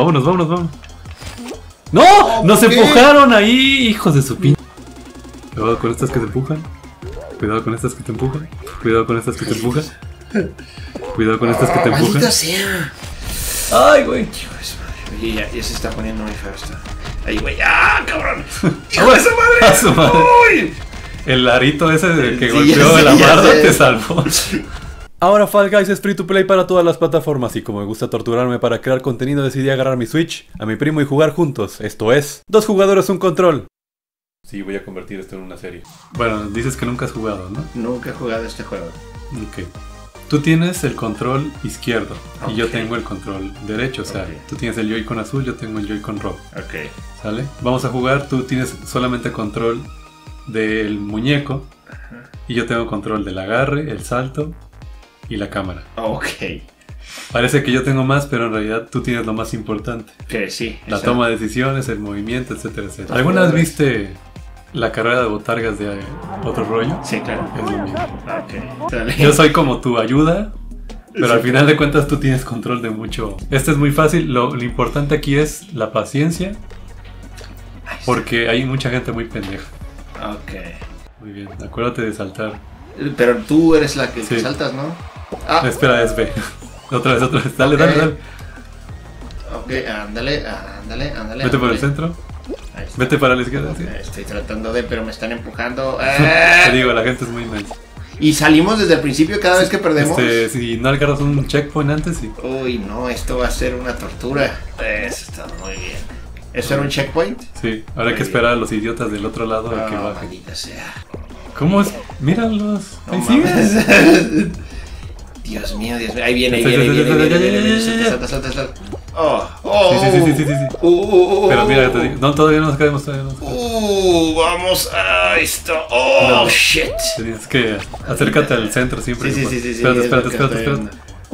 Vámonos, vámonos, vámonos. ¡No! ¡Nos empujaron ahí! ¡Hijos de su pin! Cuidado con estas que te empujan. Cuidado con estas que te empujan. Cuidado con estas que te empujan. Cuidado con estas que te empujan. ¡Maldita sea! ¡Ay, güey! Dios, madre. Ya se está poniendo muy feo esto. Ahí, güey. ¡Ah, cabrón! ¡Hijo de su madre! ¡Uy! El arito ese que golpeó la barra te salvó. Ahora Fall Guys es free to play para todas las plataformas y como me gusta torturarme para crear contenido decidí agarrar mi Switch, a mi primo y jugar juntos, esto es, 2 jugadores un control. Sí, voy a convertir esto en una serie. Bueno, dices que nunca has jugado, ¿no? Nunca he jugado este juego. Ok. Tú tienes el control izquierdo y yo tengo el control derecho, o sea, tú tienes el Joy-Con azul, yo tengo el Joy-Con rojo. Ok. ¿Sale? Vamos a jugar, tú tienes solamente control del muñeco y yo tengo control del agarre, el salto y la cámara. Ok. Parece que yo tengo más, pero en realidad tú tienes lo más importante. Que sí. La toma de decisiones, el movimiento, etcétera, etcétera. ¿Alguna vez viste la carrera de botargas de Otro Rollo? Sí, claro. Es lo mismo. Ok. Dale. Yo soy como tu ayuda, pero al final de cuentas tú tienes control de mucho. Este es muy fácil, lo importante aquí es la paciencia, porque hay mucha gente muy pendeja. Ok. Muy bien, acuérdate de saltar. Pero tú eres la que Sí. saltas, ¿no? Ah. Espera, es B. Otra vez, dale, dale, dale. Ok, ándale. Vete por el centro. Ahí está. Vete para la izquierda, sí. Estoy tratando de, pero me están empujando. Te digo, la gente es muy nice. Y salimos desde el principio cada vez que perdemos. Si no agarras un checkpoint antes, sí. Uy, no, esto va a ser una tortura. Eso está muy bien. ¿Eso era un checkpoint? Sí, ahora hay que esperar a los idiotas del otro lado a que Ah, bajen. maldita sea. ¿Cómo es? Míralos. No Ahí mames. siguen. Dios mío, Dios mío. Ahí viene, Sí, sí. salta. Sí, Oh. sí. Pero mira, te digo, no, todavía no nos caemos, Vamos. Ahí está. Oh, No. shit. Tienes que acércate al centro siempre. Sí. Espérate.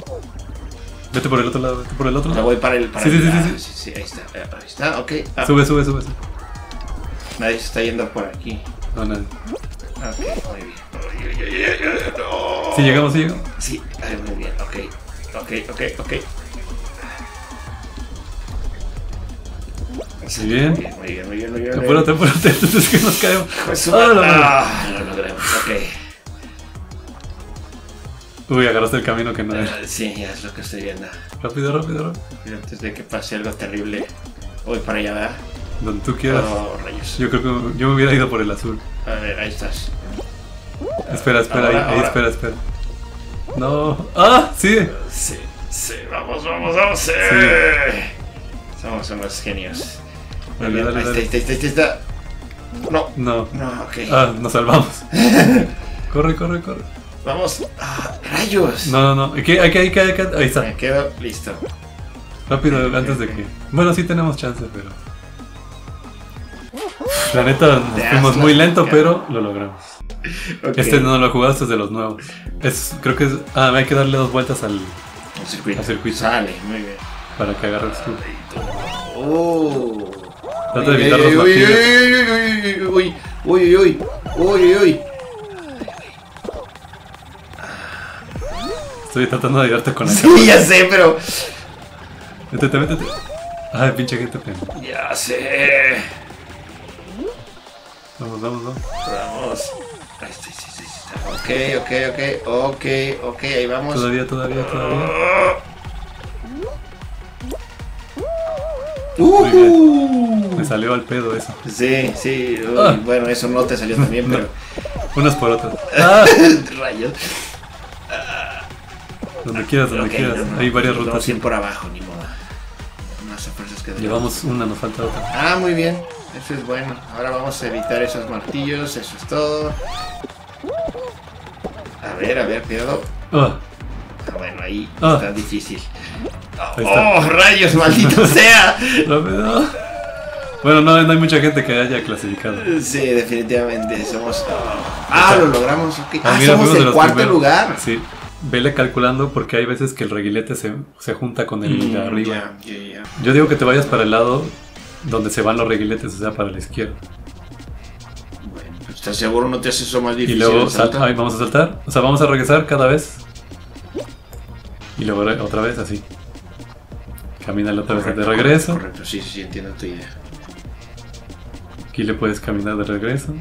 Vete por el otro lado, Me voy para el. Sí. Ahí está, ok. Ah, Sube. nadie se está yendo por aquí. No, nadie. Ok, muy bien. No. Sí, llegamos. Sí, muy bien, ok. Muy bien. Muy bien. Apúrate, es que nos caemos. Lo logramos, ok. Uy, agarraste el camino que no era. Sí, ya es lo que estoy viendo. Rápido. Y antes de que pase algo terrible, voy para allá, ¿verdad? Donde tú quieras. Oh, rayos. Yo creo que yo me hubiera ido por el azul. A ver, ahí estás. Espera, Ahora. ahí, espera. No. ¡Ah! Sí. Sí, vamos. Sí. Somos unos genios. Muy bien, Dale. ahí está. No, ok. Ah, nos salvamos. Corre. Vamos. Rayos. No. Hay que. Ahí está. Me quedo listo. Rápido, Ok, antes de ok. que. Bueno, sí tenemos chance, pero. La neta, nos fuimos muy lento, pero lo logramos. Okay. Este no lo jugaste, es de los nuevos. Creo que es. Hay que darle 2 vueltas al circuito. Sale, muy bien. Para que agarres tú. Oh. Trata de evitar los martillos. Uy. Estoy tratando de ayudarte con la Sí, ya sé, pero. Métete. Ay, pinche gente pena. Ya sé. Vamos. Vamos. Ahí está. Ok, ahí vamos. Todavía. Muy bien. Me salió al pedo eso. Sí. Uy, bueno, eso no te salió tan bien, pero. Unas por otras. Rayos. Donde quieras. No, Hay varias rutas. Vamos a ir por abajo, ni modo. Más a fuerzas que Llevamos una, nos falta otra. Muy bien. Eso es bueno. Ahora vamos a evitar esos martillos. Eso es todo. A ver, cuidado. Bueno, ahí está difícil. Ahí está. Rayos, maldito sea. Rápido. Bueno, no hay mucha gente que haya clasificado. Sí, definitivamente. Somos. Lo logramos. Okay. Mira, Somos el cuarto lugar. Sí. Vele calculando porque hay veces que el reguilete se junta con el de arriba. Ya. Yo digo que te vayas para el lado donde se van los reguiletes, o sea, para la izquierda. Bueno, ¿estás seguro no te hace eso más difícil? Y luego el vamos a saltar. O sea, vamos a regresar cada vez. Y luego otra vez así. camínale otra vez de Correcto, regreso. Correcto, sí, sí, entiendo tu idea. Aquí le puedes caminar de regreso.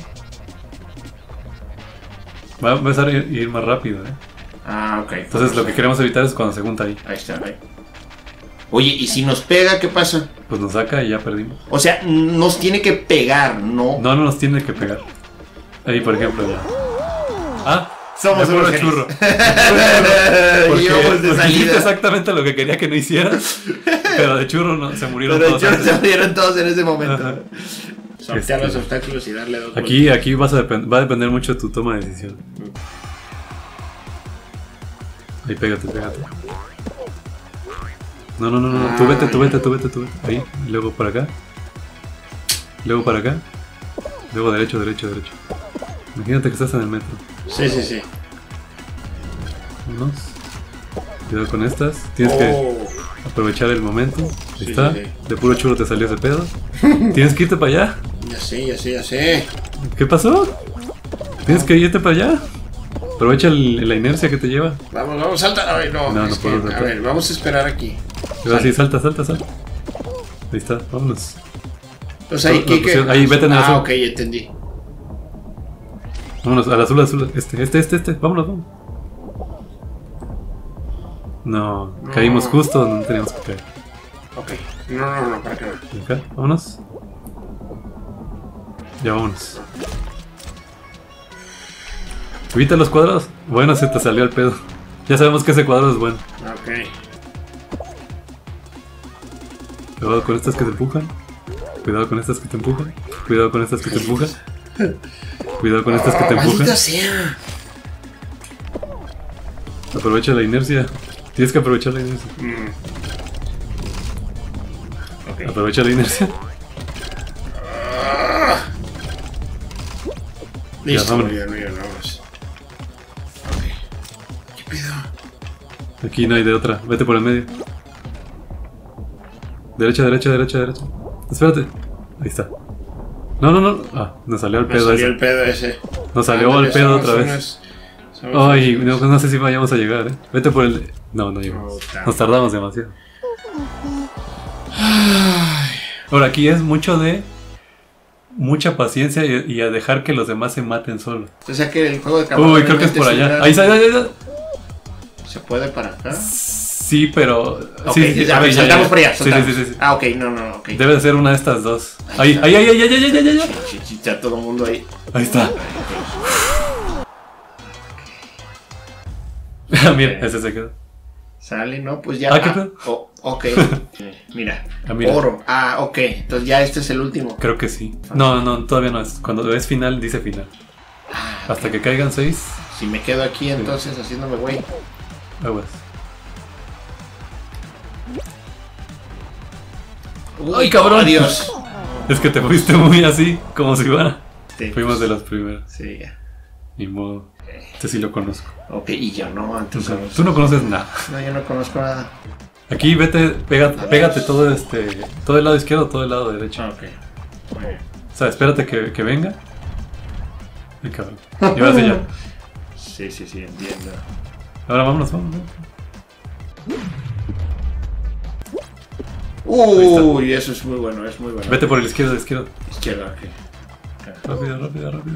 Va a empezar a ir más rápido, ¿eh? Ah, ok. Entonces lo que queremos evitar es cuando se junta ahí. Ahí está, ahí. Oye, ¿y si nos pega, qué pasa? Pues nos saca y ya perdimos. O sea, nos tiene que pegar, ¿no? No, no nos tiene que pegar. Ahí, por ejemplo, ya. Ah, Somos me puro unos churro. Y íbamos de Porque hiciste salida. exactamente lo que quería que no hicieras. Pero de churro no, se murieron Pero todos. yo antes. se murieron todos en ese momento. Ajá. Sortear los obstáculos y darle dos Aquí vas a va a depender mucho de tu toma de decisión. Ahí pégate. No. Tú vete. Ahí, y luego para acá. Luego para acá. Luego derecho. Imagínate que estás en el metro. Sí. Vámonos. Cuidado con estas. Tienes que aprovechar el momento. Ahí Sí, está. sí. De puro chulo te salió ese pedo. Tienes que irte para allá. Ya sé. ¿Qué pasó? Tienes que irte para allá. Aprovecha la inercia que te lleva. Vamos, salta. Ay, no, No, es no puedo que, saltar. a ver, vamos a esperar aquí. Ahora sí, salta. Ahí está, vámonos. Entonces ahí, No, ahí, vete en el azul. ok, entendí. Vámonos, al azul. Este. Vámonos. No, caímos justo donde teníamos que caer. Ok. No, para acá. Acá, vámonos. Ya vámonos. Evita los cuadrados. Bueno, se te salió el pedo. Ya sabemos que ese cuadrado es bueno. Ok. Cuidado con estas que te empujan. Cuidado con estas que te empujan. Cuidado con estas que te empujan. Cuidado con estas que te empujan. Maldita sea. Aprovecha la inercia. Tienes que aprovechar la inercia. Ok. Aprovecha la inercia. Listo, vámonos. vámonos. Ok. ¿Qué pedo? Aquí no hay de otra. Vete por el medio. Derecha. Espérate. Ahí está. No. Ah, nos salió el Me pedo salió ese. el pedo ese. Nos salió el pedo otra vez. Ay, no sé si vayamos a llegar, Vete por el... No llegamos. Nos tardamos demasiado. Ahora, aquí es mucho de... Mucha paciencia y a dejar que los demás se maten solos. O sea que el juego de caballo. Uy, creo que es por allá. Ahí está. ¿Se puede para acá? Sí, pero... Ok, sí, a ver, ya. saltamos por allá. Sí. Ah, ok, no, ok. Debe de ser una de estas dos. Ahí. Sí, está todo el mundo ahí. Ahí está. Mira, ese se quedó. Sale, ¿no? Pues ya. Ah, ¿qué pedo? Ok. Mira. Mira. Oro. Ah, ok. Entonces ya este es el último. Creo que sí. No, todavía no es. Cuando es final, dice final. Hasta que caigan 6. Si me quedo aquí entonces haciéndome güey. Aguas. ¡Ay, cabrón! Adiós. Es que te fuiste muy así, como si fuera. Sí, Fuimos de los primeros. Sí, ya. Ni modo. Este sí lo conozco. Ok, y yo no, antes. Tú no conoces nada. No, yo no conozco nada. Aquí vete, pégate todo el lado izquierdo, todo el lado derecho. Ok. Muy bien. O sea, espérate que venga. Ay, cabrón. Y ahora sí ya. Sí, entiendo. Ahora vámonos. Uy, eso es muy bueno, Vete por el izquierdo. Izquierda, ok. Rápido.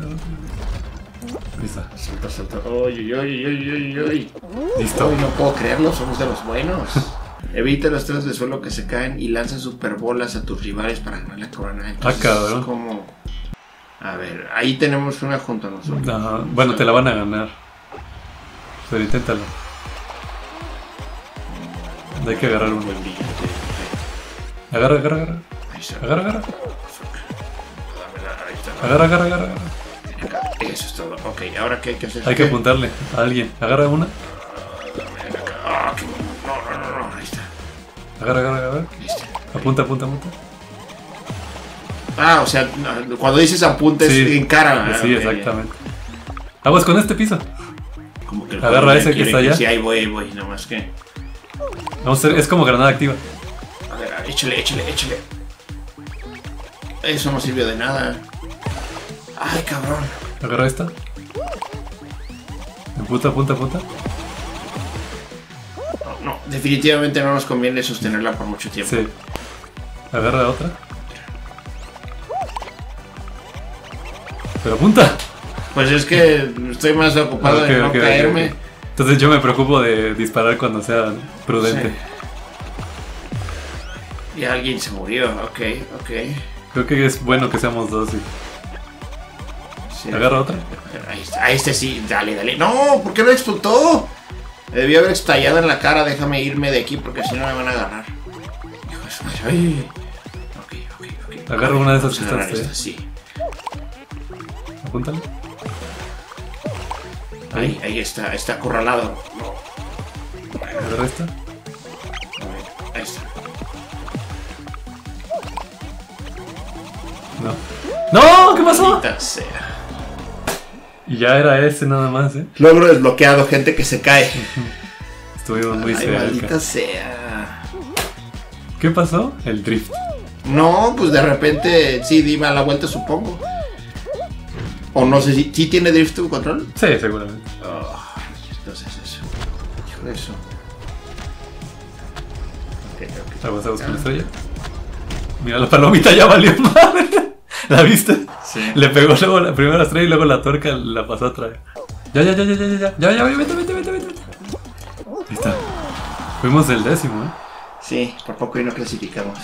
Ahí está. Salta. Uy. Listo. Uy, no puedo creerlo, somos de los buenos. Evita los tres de suelo que se caen y lanza superbolas a tus rivales para ganar la corona. Entonces, cabrón. es como... A ver, ahí tenemos una junto a nosotros. No, bueno, te la van a ganar. Pero inténtalo. Hay que agarrar uno. Agarra. Ahí está. Agarra. Dámela, ahí está. Agarra. Eso es todo. Ok, ¿ahora qué hay que hacer? Hay que apuntarle a alguien. Agarra una. Ven acá. Ah, no, ahí está. Agarra. Listo. Apunta. Ah, o sea, cuando dices apuntes Sí. en cara. Sí, ok, exactamente. Aguas con este piso. Como que el Agarra juego ese que quiere está allá. Sí, ahí voy, nomás que... Vamos a hacer, es como granada activa. A ver, échale. Eso no sirvió de nada. Ay, cabrón. Agarra esta. Apunta. No, definitivamente no nos conviene sostenerla por mucho tiempo. Sí. Agarra otra. Pero apunta. Pues es que estoy más ocupado de no caerme. Okay. Entonces yo me preocupo de disparar cuando sea prudente. Sí. Y alguien se murió, ok. Creo que es bueno que seamos dos. Sí. Sí. Agarra otra. Ahí está, este sí, dale. No, ¿por qué no explotó? Me debió haber estallado en la cara, déjame irme de aquí porque si no me van a agarrar. Hijo de su madre. Ay. Ok. Agarra una de esas que están. Sí. Apúntale. Ahí está acorralado. Agarra esta. Ahí está. No, ¿qué pasó? Maldita sea. Y ya era ese nada más, Logro desbloqueado, gente que se cae. Estuvimos muy cerca. Maldita sea. ¿Qué pasó? El drift. No, pues de repente sí di la vuelta, supongo. O no sé si tiene drift tu control. Sí, seguramente. Entonces eso. Hijo de eso. Ok. Vamos con la estrella. Mira, la palomita ya valió madre. ¿La viste? Sí. Le pegó luego la primera estrella y luego la tuerca la pasó a traer. Ya, vete. Ahí está. Fuimos el 10º, Sí, por poco y no clasificamos.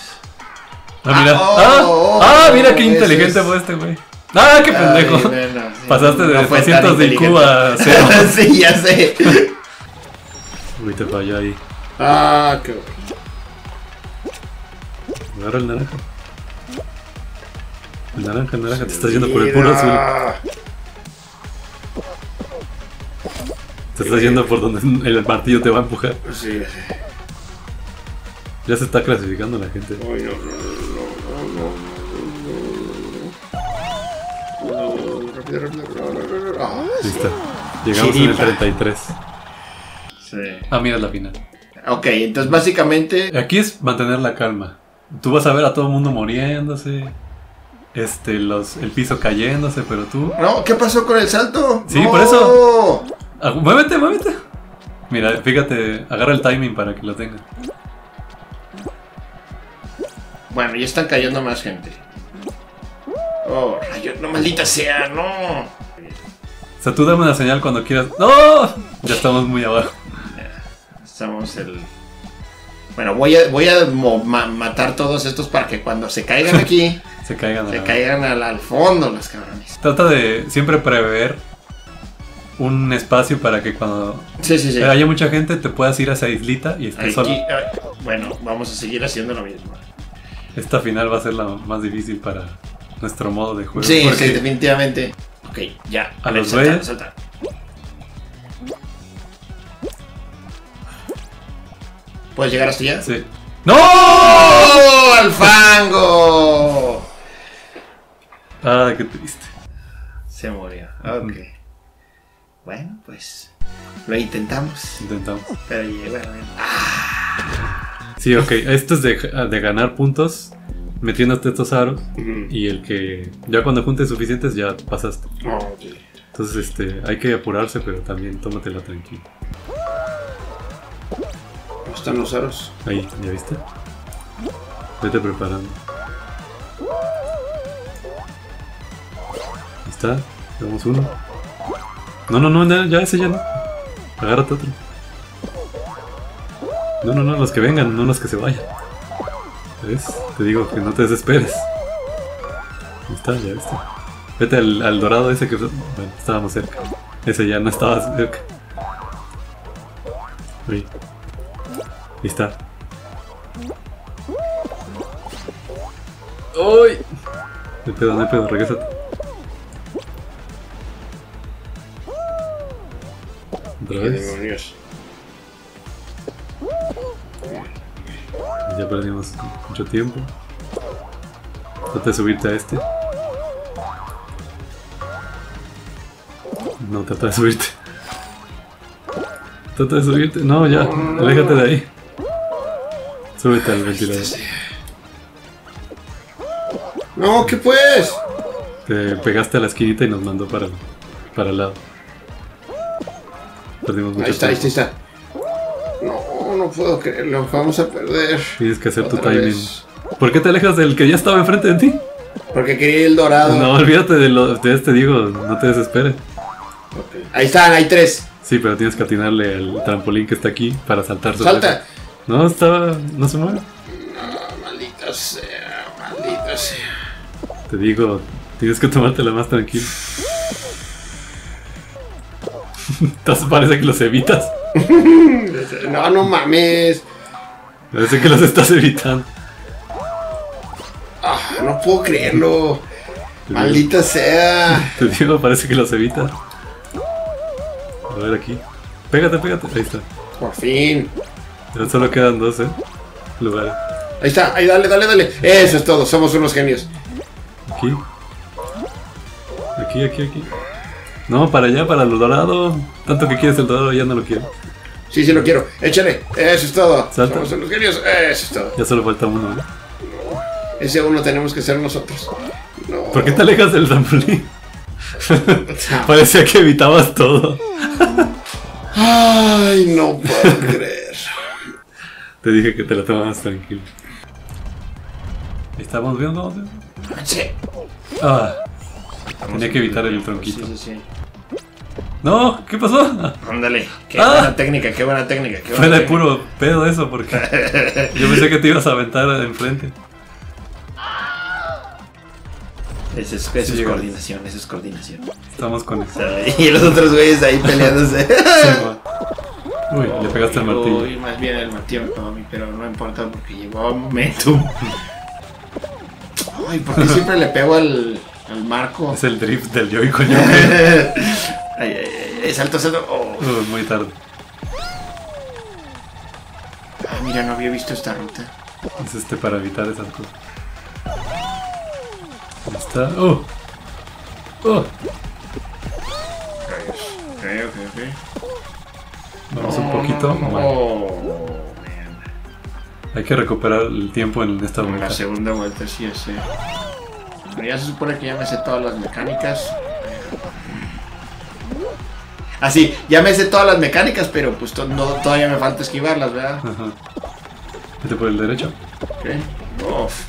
Mira. Mira qué inteligente fue este güey. Qué pendejo. Bueno, sí. Pasaste de 200 de IQ a 0. Sí, ya sé. Uy, te falló ahí. Qué bueno. Agarra el naranja. El naranja, te estás yendo por el puro azul. Te estás yendo por donde el martillo te va a empujar. Sí. Ya se está clasificando la gente. Ay, no. Listo. Llegamos en el 33. Sí. Mira la final. Ok, entonces básicamente... Aquí es mantener la calma. Tú vas a ver a todo el mundo muriéndose. El piso cayéndose, pero tú... No, ¿qué pasó con el salto? Sí, ¡No! por eso. Muévete. Mira, fíjate, agarra el timing para que lo tenga. Bueno, ya están cayendo más gente. Oh, rayo, no, maldita sea, no. O sea, tú dame una señal cuando quieras. ¡No! Ya estamos muy abajo. Estamos Bueno, voy a matar todos estos para que cuando se caigan aquí... se caigan al fondo los cabrones. Trata de siempre prever un espacio para que cuando haya mucha gente te puedas ir a esa islita y estés solo. Bueno, vamos a seguir haciendo lo mismo. Esta final va a ser la más difícil para nuestro modo de juego. Sí, definitivamente. Ok, ya. A los güeyes. Salta. ¿Puedes llegar hasta allá? Sí. ¡No! ¡Oh, al fango! Qué triste. Se murió. Ok. Bueno, pues lo intentamos. Pero bueno. Sí, ok. Esto es de ganar puntos metiéndote estos aros. Y el que ya cuando juntes suficientes ya pasaste. Okay. Entonces hay que apurarse, pero también tómatela tranquilo. ¿Cómo están los aros? Ahí, ¿ya viste? Vete preparando. Ahí está, tenemos uno. No, ya ese ya no. Agárrate otro. No, los que vengan, no los que se vayan. ¿Ves? Te digo que no te desesperes. Ahí está, ya viste. Vete al dorado ese que... Bueno, estábamos cerca. Ese ya no estaba cerca. Ahí. Ahí está. ¡Uy! No hay pedo, regrésate. Otra vez. Ya perdimos mucho tiempo. Trata de subirte a este. No, trata de subirte. No, ya, aléjate de ahí. Súbete al ventilador. No, ¿qué pues? Te pegaste a la esquinita y nos mandó para el lado. Perdimos mucho tiempo. Ahí está. no puedo creerlo. Vamos a perder. Tienes que hacer tu Otra timing. vez. ¿Por qué te alejas del que ya estaba enfrente de ti? Porque quería el dorado. No, olvídate de este, digo, no te desesperes. Okay. Ahí están, hay 3. Sí, pero tienes que atinarle al trampolín que está aquí para saltar sobre ¡Salta! eso. No, estaba... no se mueve. No, maldita sea, maldita sea. Te digo, tienes que tomártela más tranquilo. Entonces parece que los evitas. No, no mames. Parece que los estás evitando. Ah, no puedo creerlo. Maldita sea. Te digo, parece que los evitas. A ver aquí. Pégate, pégate. Ahí está. Por fin. Ya solo quedan 2, lugares. Ahí está, ahí dale, dale, dale. Eso es todo, somos unos genios. Aquí. Aquí. No, para allá, para lo dorado. Tanto que quieres el dorado, ya no lo quiero. Sí, sí lo quiero. Échale. Eso es todo. Salta. Somos unos genios. Eso es todo. Ya solo falta uno, ¿no? Ese uno tenemos que ser nosotros. No. ¿Por qué te alejas del trampolín? Parecía que evitabas todo. Ay, no puedo creer. Te dije que te la tomas tranquilo. ¿Estamos viendo? Sí. Ah, tenía que evitar el tronquito. Sí. No, ¿qué pasó? Ah, Ándale. Qué buena técnica, qué buena técnica. fue de puro pedo eso, porque yo pensé que te ibas a aventar enfrente. Eso es Sí, coordinación, eso es coordinación. Estamos con eso. Y los otros güeyes ahí peleándose. Uy, le pegaste el martillo. Uy, más bien el martillo me pegó a mí, pero no importa porque llevaba momentum. Ay, ¿por qué siempre le pego al marco? Es el drift del yo y coño. Ay, salto. Oh. Muy tarde. Ah, mira, no había visto esta ruta. Es para evitar esas cosas. Ahí está. ¡Oh! Ok. Vamos un poquito. Mal. Oh, man. Hay que recuperar el tiempo en esta En vuelta. la segunda vuelta sí es. Pero ya se supone que ya me sé todas las mecánicas. Así, ya me sé todas las mecánicas, pero pues todavía me falta esquivarlas, ¿verdad? Ajá. Vete por el derecho. Ok. Uf.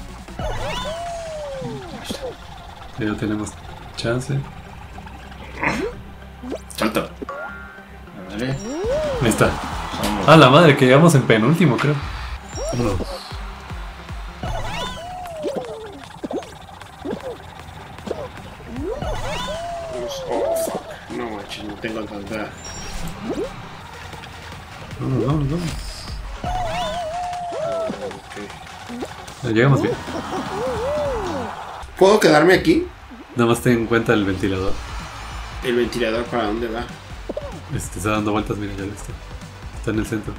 Ya tenemos chance. Salto. Vale. Ahí está. Vamos. Ah, la madre, que llegamos en penúltimo, creo. Oh, fuck. No manches, no tengo tanta. Vamos. Ok. Ya llegamos bien. ¿Puedo quedarme aquí? Nada más ten en cuenta el ventilador. ¿El ventilador para dónde va? Está dando vueltas, mira, ya está. Está en el centro.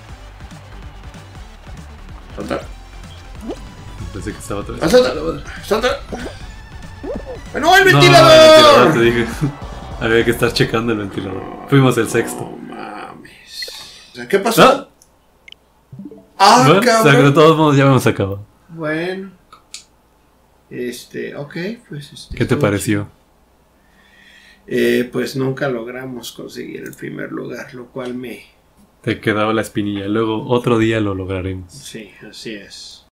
Saltar. Pensé que estaba otra vez. ¡Ah, salta! ¡Salta! ¡No, el No, ventilador! el ventilador, te dije. Había que estar checando el ventilador. Fuimos el sexto. No mames. ¿Qué pasó? ¿Ah? Ah, Bueno, o sea, que de cabrón. todos modos ya hemos acabado. Bueno. Ok, pues ¿Qué te pareció? Pues nunca logramos conseguir el primer lugar, lo cual me... Te quedaba la espinilla. Luego otro día lo lograremos. Sí, así es.